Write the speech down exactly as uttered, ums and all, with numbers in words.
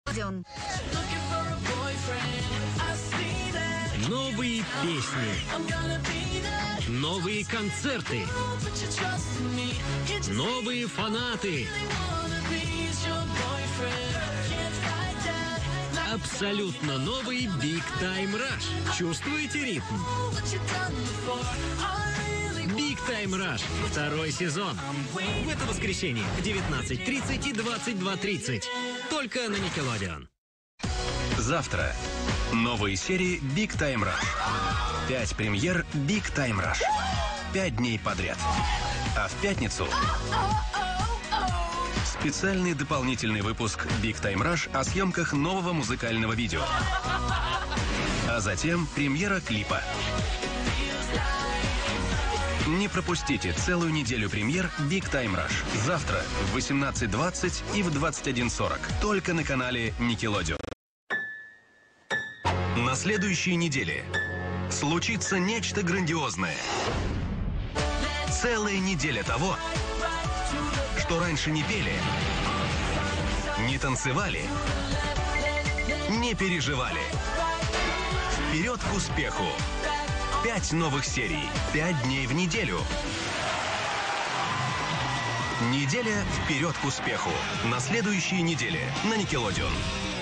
Новые песни, новые концерты, новые фанаты. Абсолютно новый Big Time Rush. Чувствуете ритм? Big Time Rush. Второй сезон. В это воскресенье в девятнадцать тридцать и двадцать два тридцать. Только на Nickelodeon. Завтра. Новые серии Big Time Rush. Пять премьер Big Time Rush. Пять дней подряд. А в пятницу специальный дополнительный выпуск Big Time Rush о съемках нового музыкального видео. А затем премьера клипа. Не пропустите целую неделю премьер Big Time Rush. Завтра в восемнадцать двадцать и в двадцать один сорок. Только на канале Nickelodeon. На следующей неделе случится нечто грандиозное. Целая неделя того, что раньше не пели, не танцевали, не переживали. Вперед к успеху! Пять новых серий, пять дней в неделю. Неделя вперед к успеху. На следующей неделе на Nickelodeon.